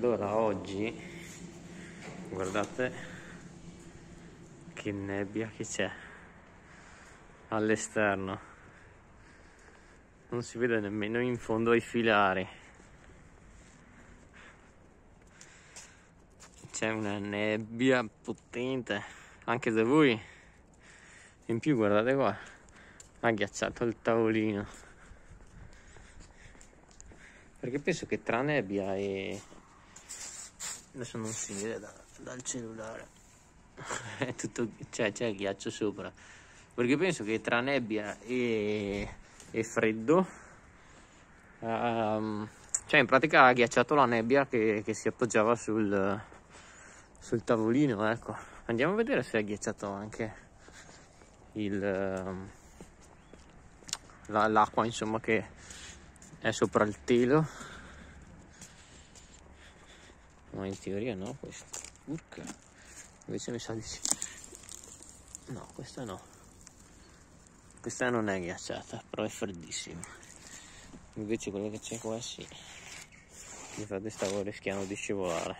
Allora oggi guardate che nebbia che c'è all'esterno, non si vede nemmeno in fondo ai filari, c'è una nebbia potente anche da voi. In più guardate qua, ha ghiacciato il tavolino, perché penso che tra nebbia e adesso non si vede dal cellulare è tutto, c'è il ghiaccio sopra, perché penso che tra nebbia e freddo cioè in pratica ha ghiacciato la nebbia che si appoggiava sul tavolino. Ecco, andiamo a vedere se ha ghiacciato anche l'acqua, insomma, che è sopra il telo. Ma in teoria no, questa. Urca. Invece mi sa di sì. No, questa no. Questa non è ghiacciata, però è freddissima. Invece quella che c'è qua sì. Infatti stavo rischiando di scivolare.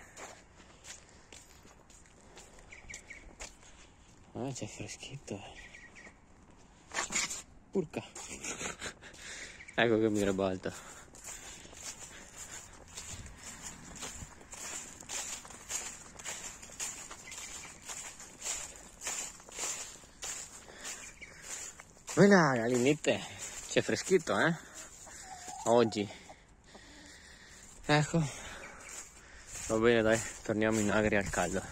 Ah, c'è freschetto. Urca. Ecco che mi ribalta. Quella gallinette, c'è freschetto, oggi. Ecco, va bene, dai, torniamo in agri al caldo.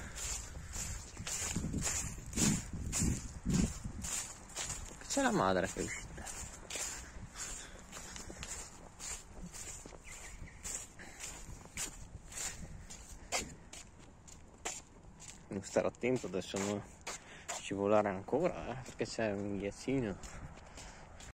C'è la madre che è uscita. Devo stare attento adesso, non scivolare ancora, perché c'è un ghiaccino.